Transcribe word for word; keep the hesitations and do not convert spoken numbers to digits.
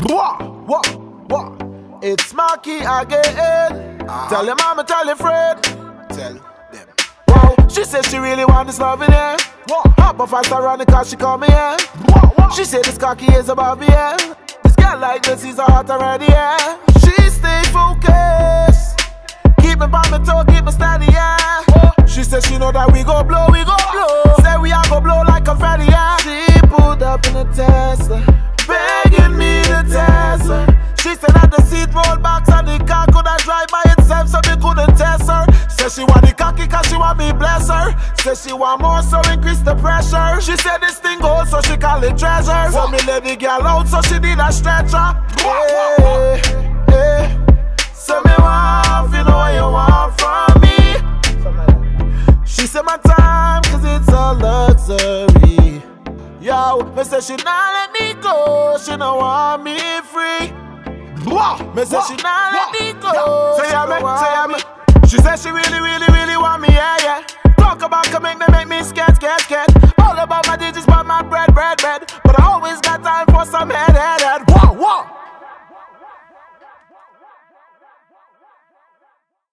What? What? What? It's Marky again. Uh-huh. Tell your mama, tell your friend. Tell them. Wow, she said she really want this loving, yeah. What? Hop up fast around the car, she call me, yeah. What? What? She said this cocky is above me, yeah. This girl like this, he's a hot already, yeah. She stay focused. Keep me on my toe, keep me steady, yeah. What? She said she know that we go blow, we go blow. Say we are go blow like confetti, yeah. She pulled up in a Tesla, begging me to test her. She said that the seat roll box and the car coulda drive by itself, so me couldn't test her. Said she want the cocky cause she want me bless her. Said she want more, so increase the pressure. She said this thing gold, so she call it treasure. So me let the girl out, so she did a stretcher. Hey, hey. So me want, you know what you want from me. She said my time, cause it's a luxury. Yo, me say she not let me go, she don't want me free. Me say she not let me go, Say yeah, me, say yeah, me. she said she really, really, really want me, yeah, yeah.